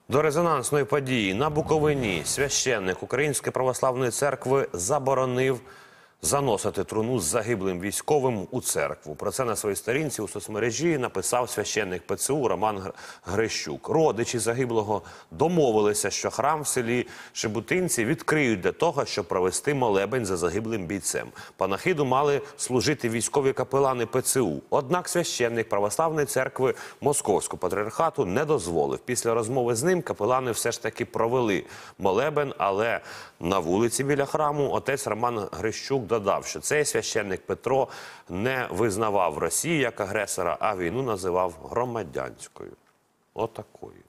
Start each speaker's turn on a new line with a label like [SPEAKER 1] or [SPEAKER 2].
[SPEAKER 1] До резонансної події на Буковині священник Української православної церкви заборонив заносити труну з загиблим військовим у церкву. Про це на своїй сторінці у соцмережі написав священник ПЦУ Роман Грищук. Родичі загиблого домовилися, що храм в селі Шебутинці відкриють для того, щоб провести молебень за загиблим бійцем. Панахиду мали служити військові капелани ПЦУ. Однак священник православної церкви Московського патріархату не дозволив. Після розмови з ним капелани все ж таки провели молебень, але на вулиці біля храму отець Роман Грищук додав, що цей священник Петро не визнавав Росію як агресора, а війну називав громадянською. Отакою.